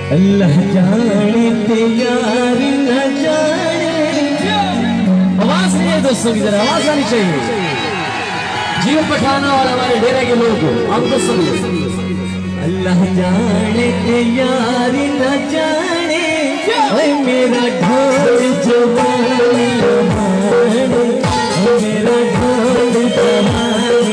अल्लाह जाने ते यार न जाने। आवाज नहीं है दोस्तों की, जरा आवाज आनी चाहिए। जीव पठाना और हमारे डेरे के लोग हम तो सुनिए। अल्लाह जाने ते यार न जाने, ओए मेरा ढोल जवानी लुभाने, मेरा ढोल जवानी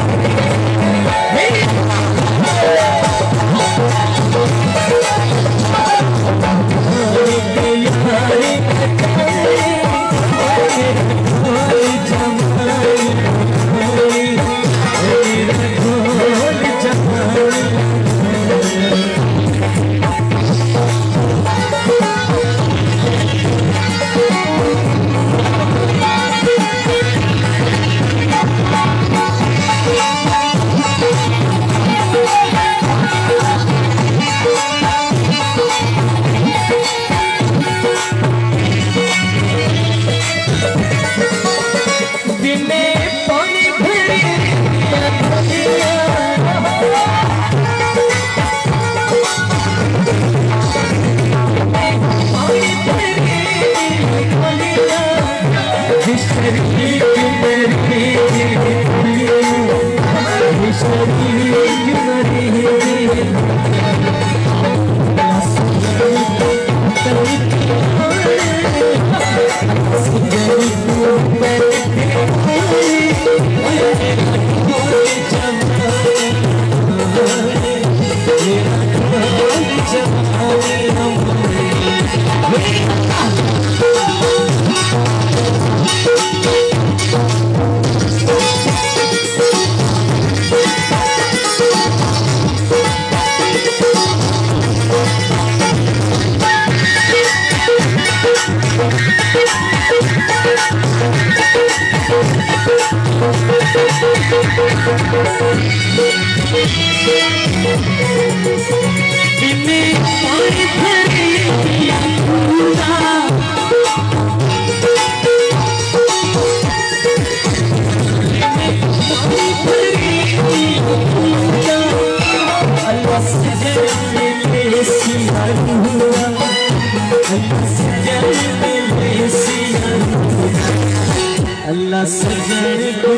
अल्लाह सजन को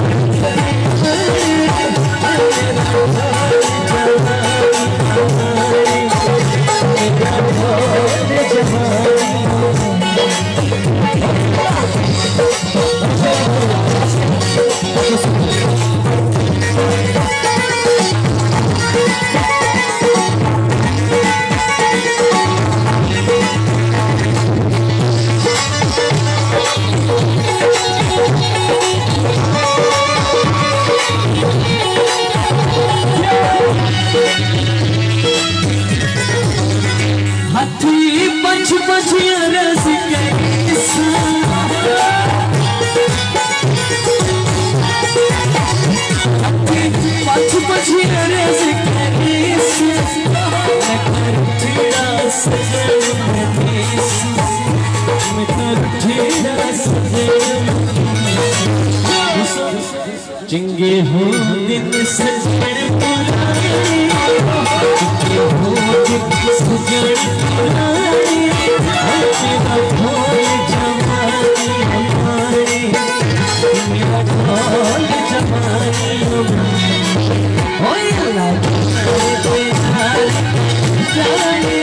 चिंगे हो दिन सजन पुराने, चिंगे हो दिन सजन पुराने, मेरा ढोल जवानी हमारे, मेरा ढोल जवानी हमारे, ओए अल्लाह जाने